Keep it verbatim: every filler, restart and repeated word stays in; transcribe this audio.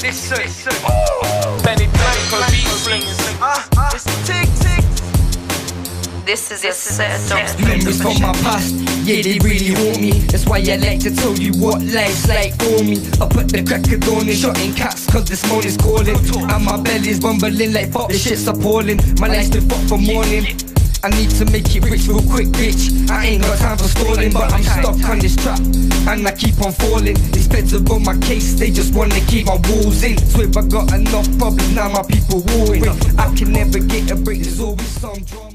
listen, listen. Benny Blanco beat slingers. Ah, ah, it's tick, tick. This is a set of memories from my past, yeah, they really haunt me. That's why I like to tell you what life's like for me. I put the crack of dawn and shotting cats cause this morning's calling. And my belly's rumbling like fuck, this shit's appalling. My life's been fucked from morning. I need to make it rich real quick, bitch. I ain't got time for stalling, but I'm stuck on this trap and I keep on falling. These feds are on my case, they just wanna keep my walls in. So if I got enough problems, now my people warring. I can never get a break, there's always some drama.